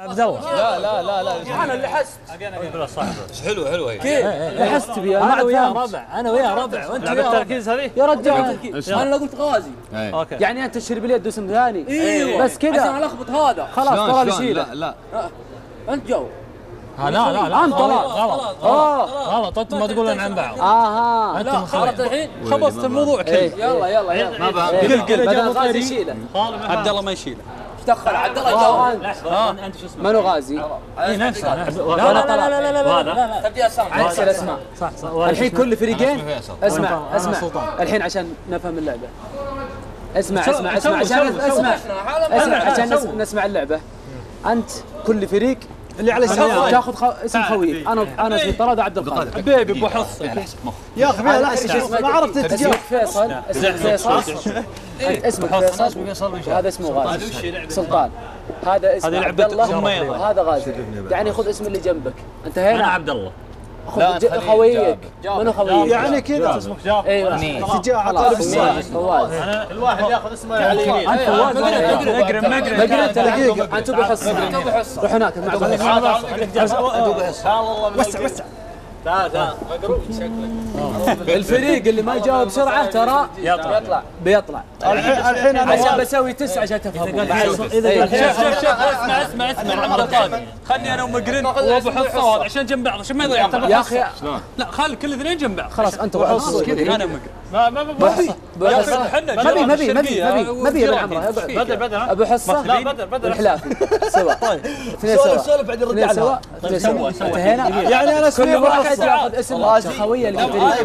عبد الله. لا انا اللي حست. حلوه هي. كيف؟ لحست بي انا وياه ربع وانت وياه بالتركيز هذه يا رجال. انا لو قلت غازي اوكي يعني انت تشرب اليد اسم ثاني. ايوه بس كذا عشان الخبط هذا خلاص طلال يشيله. لا انت جو. لا انت طلال غلط انتم ما تقولون عن بعض. لا خلاص الحين خبصت الموضوع كله. يلا ما بهم. قل بدل غازي يشيله. عبد الله ما يشيله. دخل عبد الله جو. انت شو اسمه؟ منو غازي؟ اي نفسه. لا تبدي اسماء. صح الحين كل فريقين اسمع الحين عشان نفهم اللعبه. اسمع عشان نسمع اللعبه. انت كل فريق اللي على السماء تاخذ اسم خويك. انا اسمي طراد عبد القادر. حبيبي ابو حصه يا اخي ما عرفت اسمك فيصل. اسمك فيصل وهذا اسمه غازي سلطان. هذا اسمه عبد الله وهذا غازي. يعني خذ اسم اللي جنبك. انت هنا انا عبد الله. خذ خويك. منو خويك؟ يعني كذا اسمك جابر. ايوه اتجاه طالب السؤال. فواز. الواحد ياخذ اسمه على اليمين. انت فواز مقرن دقيقه. انت ابو حصه. روح هناك مع وسع تعال الفريق اللي ما يجاوب بسرعه ترى بيطلع. الحين انا عشان بسوي 9 عشان تفهمون. شوف اسمع عبد القادر. خلني انا ومقرن وابو حصه وهذا عشان جنب بعض عشان ما يضيع. يا اخي لا خلي كل اثنين جنب بعض. خلاص انت ابو حصه انا ومقرن ما ما بالعمره. بدل ابو حصه لا بدل الحلافي سوا. طيب اثنين سولف بعد يرد على انتهينا. يعني انا اسمي كل واحد ياخذ اسم خويه اللي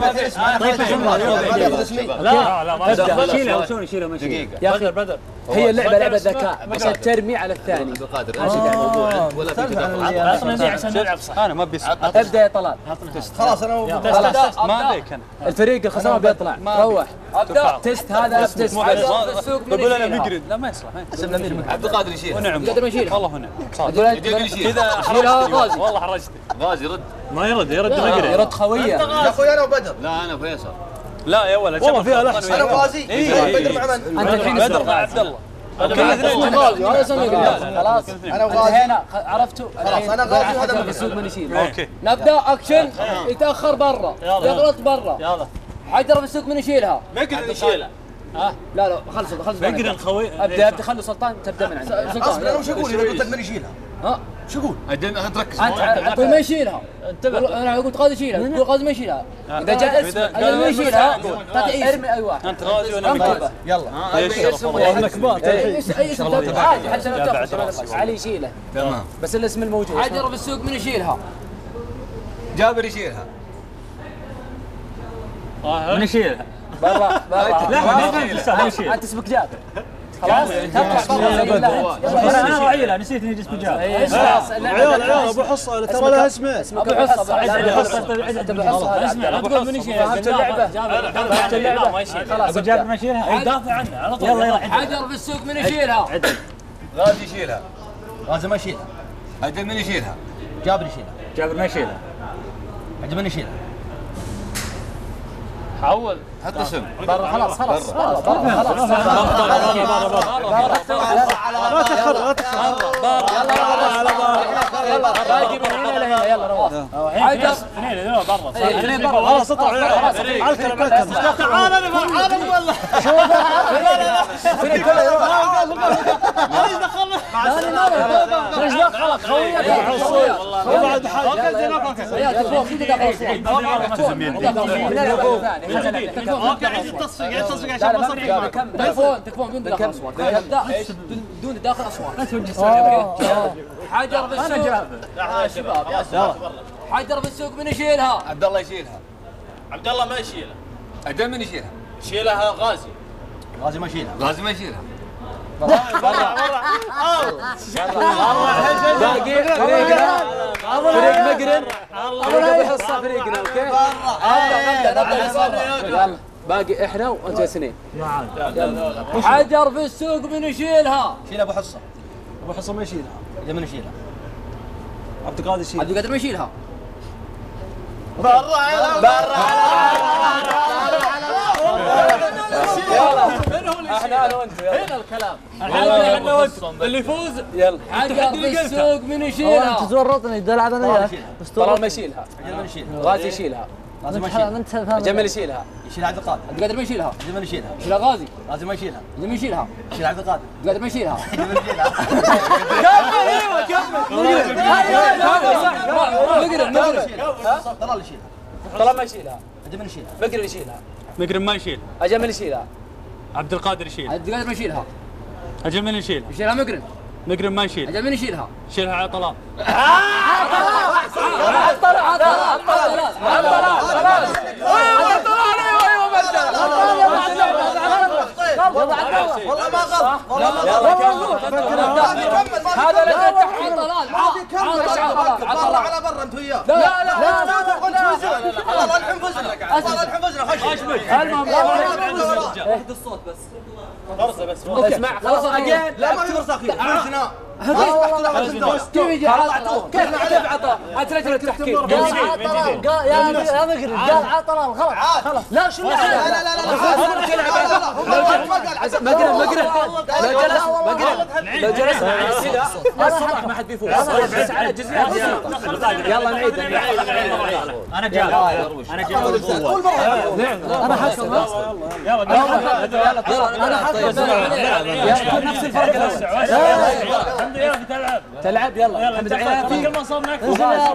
لا شيله وشون يشيله ما شيله يا اخي بدر. هي اللعبه لعبه ذكاء عشان ترمي على الثاني. ولا في عشان نلعب صح. انا ما ابي ابدا يا طلال. خلاص انا ما عليك انا. الفريق الخسران بيطلع. روح تست هذا تست. بقول انا مقرن. لا ما يصلح. عبد القادر يشيل. ونعم قدر يشيل والله هنا كذا غازي. والله حرجتني. غازي رد. ما يرد مقرن. يرد خويه. يا اخوي انا وبدر. لا انا فيصل. لا يا ولد والله فيها لحظه. انا وغازي. بدر مع من؟ انت الحين بدر مع عبد الله. كل اثنين غازي وهذا اسمه خلاص. انا وغازي هنا عرفتوا. خلاص انا غازي وهذا السوق من يشيل. اوكي نبدا اكشن. يتاخر برا يغلط برا. يلا حجر بالسوق من يشيلها. مقرن يشيله. لا خلص مقرن خوي. ابدا خلوا سلطان تبدا من عندك. اصبر انا وش اقول اذا قلت لك من يشيلها؟ شو اقول؟ تركز. انت تقول ما يشيلها. انا قلت غازي يشيلها. تقول غازي ما يشيلها. اذا جاء اسم اللي ما يشيلها ارمي اي واحد. انت غازي وانا مقرن. يلا والله كبار. اي اسم عادي حتى لو تاخذ علي يشيله. تمام. بس الاسم الموجود. حجر بالسوق من يشيلها. جابر يشيلها. من يشيلها؟ برا لا يشيل. انت اسمك جابر. خلاص تطلع. انا وعيله نسيت اني اسمي جابر. خلاص عيال ابو حصه ترى لها اسمه. ابو حصه. انت ابو حصه. اسمع لا تقول من يشيلها. فهمت اللعبه. فهمت اللعبه. ما يشيل. خلاص ابو جابر ما يشيلها. يدافع عنها على طول. يلا حجر بالسوق من يشيلها. غازي يشيلها. غازي ما يشيلها. عدل من يشيلها. جابر يشيلها. جابر ما يشيلها. عدل من يشيلها. حول حط اسم. برا خلاص خلاص. ما تخر يلا باقي من هنا لهنا. يلا روح. حجر اثنين برا. اثنين برا. خلاص اطلع على الكلام تعال انا والله شوف فريق كله يروح. ايش دخلنا؟ ايش دخلك خويه؟ بعد حاجه اوكي عيد التصفيق عشان ما صفق تكفون بدون داخل اصوات. بدون داخل اصوات. حجر بالسوق. يا شباب يا شباب. حجر بالسوق من يشيلها؟ عبد الله يشيلها. عبد الله ما يشيلها. عدل من يشيلها. يشيلها غازي. غازي ما يشيلها. غازي ما يشيلها. باقي فريق مقرن. ابو حصه فريقنا. اوكي يلا باقي احنا وانتم سنين. حجر في السوق من يشيلها؟ شيل ابو حصه. ابو حصه ما يشيلها. اذا من يشيلها؟ عبد القادر يشيلها. عبد القادر ما يشيلها. احنا انا وانت هنا الكلام. احنا وانت اللي يفوز يلا حجر في السوق من انت يشيلها؟ تورطني تلعب انا وياك. طلال ما يشيلها. غازي يشيلها. انت جمل يشيلها. يشيلها عبد القادر. عبد القادر ما يشيلها. جمل يشيلها. يشيلها غازي. غازي ما يشيلها. جمل يشيلها. يشيلها عبد القادر. عبد القادر ما يشيلها. جمل يشيلها. مقرب طلال يشيلها. طلال ما يشيلها. جمل يشيلها. مقرب يشيلها. مقرم ما يشيل، اجمل يشيلها. عبد القادر يشيل، عبد القادر ما يشيلها. اجمل يشيل، يشيلها مقرب. مقرم ما يشيل، اجمل يشيلها. شيلها على طلال. والله ما غلط. والله ما غلط. هذا لا تحكي طلال. طلع على برا انت وياه. لا والله الحين فزنا. والله الحين فزنا. خش. المهم اهدى الصوت بس. اسمع خلاص لا ما في فرصه اخيره. فزنا. كيف يجي كيف عطى؟ اترجل التحكيم. قال يا مقرب قال عطلال خلاص لا شو لو جلس الصباح ما حد بيفوز. بس على جزئيات. يلا نعيد. انا جاي انا حكم انا حكم نفس الفرق الحمد لله بتلعب. تلعب يلا الحمد لله كل ما صار معك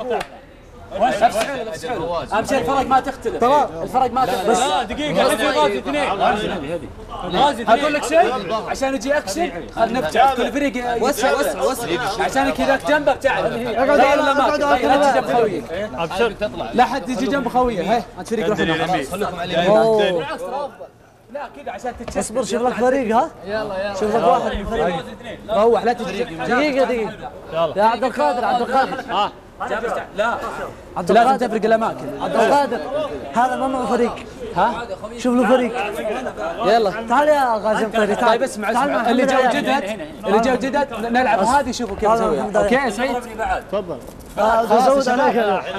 اهم شيء الفرق ما تختلف. الفرق ما تختلف. لا دقيقة في غازي اثنين. غازي اقول لك شيء عشان يجي اكشن خلينا نفتح كل فريق وسع عشان كذا جنبك تعال غير الاماكن لا تجي جنب خويك لا حد يجي جنب خويه هي انت فريق روح خليكم على بالعكس ترى افضل لا كذا عشان تتشكل اصبر شوف لك فريق ها يلا شوف لك واحد من فريق روح لا تجي دقيقة يا عبد القادر لا عبد لازم القادر تفرق الاماكن عبد القادر هذا ما معه فريق ها شوف له فريق يلا تعال يا غازي مطيري تعال طيب اسمع اللي جو جدد نلعب هذه شوفوا كيف نسويها اوكي يا سعيد تفضل زود عليك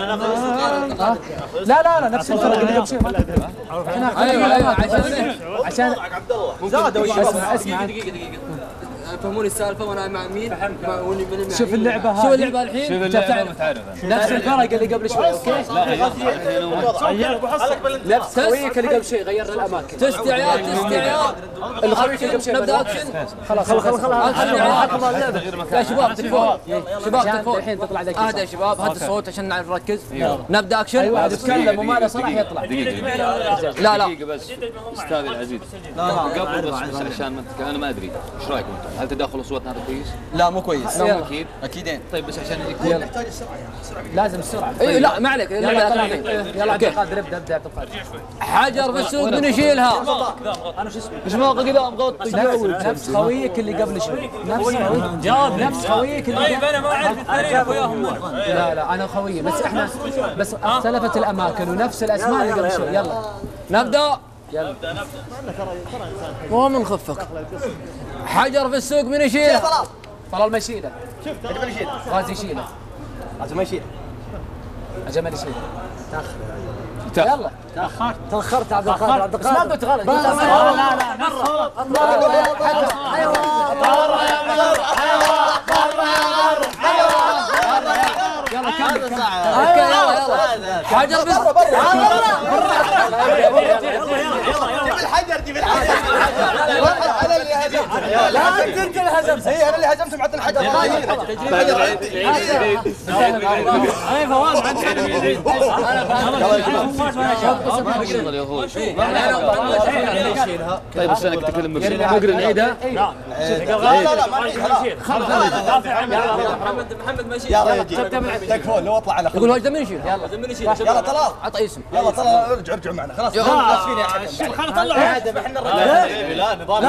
لا نفس الفرق اللي قبل شوي احنا عشان زادوا اسمع دقيقة فهموني السالفه وانا مع مين؟ شوف اللعبه هذه شوف اللعبه الحين نفس الفرق اللي قبل شوي اوكي؟ نفس خويك اللي قبل شوي غيرنا الاماكن تستعياد الخويك اللي قبل شوي نبدا اكشن خلاص يا شباب تلفون الحين تطلع ذاك اهدى يا شباب هدوا الصوت عشان نعرف نركز نبدا اكشن اي واحد يتكلم وما له صلاح يطلع لا دقيقة بس استاذي العزيز قبل بس عشان انا ما ادري ايش رايكم انتم؟ هل تداخل اصواتنا كويس؟ لا مو كويس. اكيد اكيدين. طيب بس عشان يجيك نحتاج السرعه لازم السرعه اي لا ما عليك يلا عبد القادر ابدا عبد القادر حجر في السوق من يشيلها انا شو اسمه؟ مش موقع قدام غطي نفس خويك اللي قبل شوي نفس خويك اللي طيب انا ما اعرف التاريخ وياهم لا انا خويه بس احنا بس اختلفت الاماكن ونفس الاسماء اللي قبل شوي يلا نبدا يلا مو من خفك حجر في السوق من يشيلها؟ طلال ما يشيله اجمل يشيلها. غازي يشيله غازي ما يشيلها. اجمل يشيله يلا تاخرت عبد القادر بس ما قلت غلط قلت يلا كمل حجر جيب الحجر جيب الحجر. انا اللي هزمت. لا انت اللي هزمت. اي انا اللي هزمت معطي الحجر. اي فواز عندي طيب بس انا كنت اتكلم مقرن نعيدها؟ لا ما محمد ماشي يلا تكفون لو اطلع على يقول واجد من يشيل يلا طلال عطى اسم يلا طلال ارجع معنا خلاص خلاص فيني يا حكم. خلنا نطلع احنا الرجال لا نظام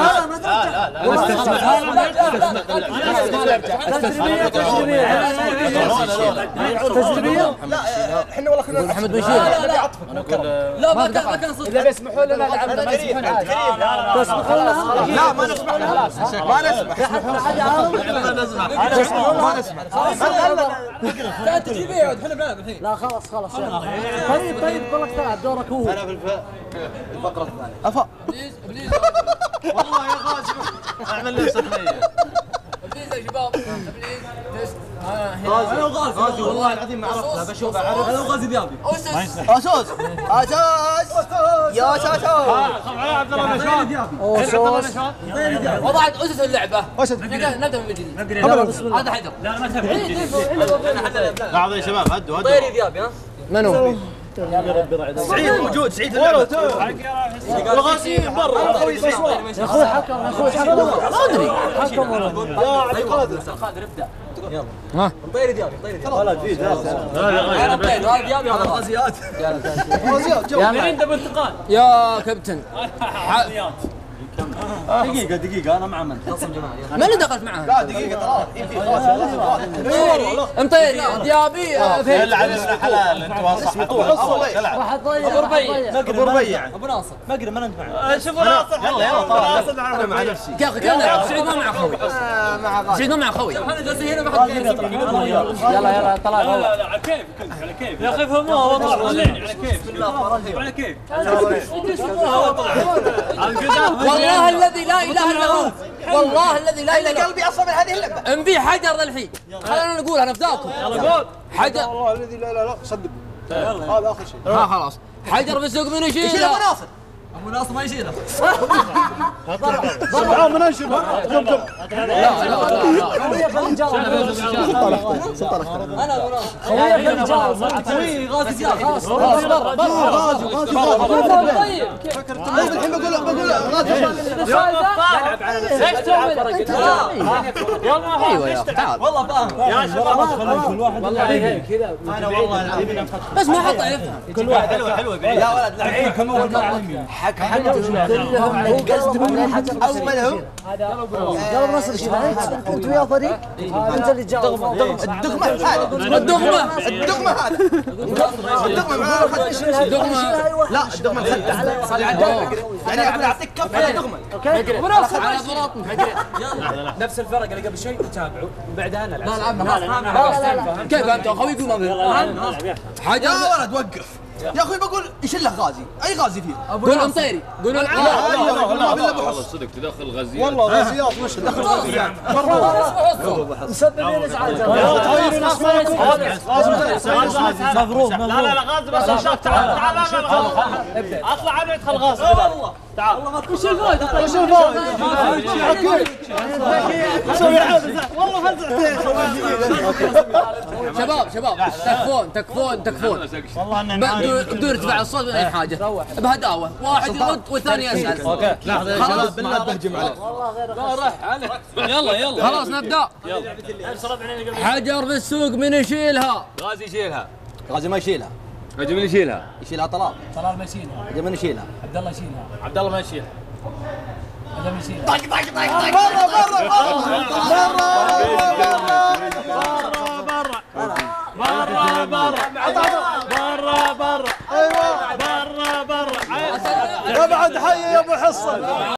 تجريبيه لا احنا والله خلينا محمد بن شيل نبي عطفك لا ما كان صدق اذا بيسمحوا لنا نلعب ما يسمحون عادي كريم لا ما نسمح ما نسمح لا انت تجيب ايه احنا بنلعب الحين. لا خلاص طيب بالك تلعب دورك هو. انا في الفقره الثانيه افا ابليس والله يا غازي اعمل نفسك ميت ابليس يا شباب ابليس تست. انا وغازي والله العظيم ما عرفتها بشوف اعرف انا وغازي ذيابي. اسوس يا شاشو عبد الله نشاط اوسوس وضعت اسس اللعبه. نبدا من جديد. هذا حجر. لا ما تبي لحظه يا شباب هدوا طيري ذيابي ها. منو؟ سعيد موجود سعيد الغازي برا يا اخوي حكم ما ادري حكم ولا يا عبد القادر ابدا. ها طيري ذيابي ولد في انا طير هذا ذيابي هذا غازيات انت بانتقال يا كابتن. دقيقة أنا مع من؟ من اللي دخلت معاه؟ لا دقيقة ترى في غازي مطيري ذيابي فين؟ علينا حلال أنت واصح راح تضيع ابو ربيع ابو ناصر. شوفوا ناصر يلا مع نفسي يا اخي كان نلعب سعيد ما معه خوي. مع غازي سعيد ما معه خوي. احنا جالسين هنا ما حد يلا طلع لا على كيف على كيف يا اخي فهموها والله على كيف على كيف والله الذي لا اله الا هو. والله الذي لا اله الا هو. قلبي أصلا من هذه اللعبة انبي حجر للحين. خلينا نقول انا فداكم. يلا قول حجر. والله الذي لا صدق هذا آخر شيء ها خلاص. حجر بالسوق من يشيل يشيله؟ أبو ناصر ابو ناصر ما يشيله. سبحان من أنشر لا انا ابو ناصر. خوي غازي ذيابي. خلاص برا طيب الحين بقول غازي ايش تسوي؟ ايوه يا تعال. والله فاهم يا شباب والله كذا أنا والله العظيم بس ما حط يفهم. كل واحد حلوه بعيد يا ولد لا أولهم قلب نصر شيله انت ويا فريق انت اللي تجاوب الدقمة هذا الدقمه الدقمة هذا الدقمة معاه الدقمه. لا الدقمة الخدة صار يعني أقول أعطيك كف على الدقمة على بلاطنا. نفس الفرق اللي قبل شوي تتابعوا وبعدها انا لا كيف انت اخوي يقول ما حجر. يا ولد وقف يا أخوي بقول يشله غازي أي غازي فيه قول امطيري قول ما بالله والله صدق تدخل غازيات والله غازيات وش دخل غازيات مسببين ازعاج مبروك لا غاز بس شوف تعال اطلع انا ادخل غاز والله تعال وش الفائده وش الفائده والله شباب تكفون بدون ارتفاع الصوت ولا اي حاجه بهداوه. واحد يرد والثاني يسال. اوكي لحظه خلاص بالله بهجم عليك يلا خلاص نبدا. حجر بالسوق من يشيلها؟ غازي يشيلها غازي ما يشيلها غازي من يشيلها؟ يشيلها طلال ما يشيلها غازي من يشيلها عبد الله يشيلها عبد الله ما يشيلها هذا يشيلها طق طق طق طق برا ايوه برا ابعد حي يا ابو حصه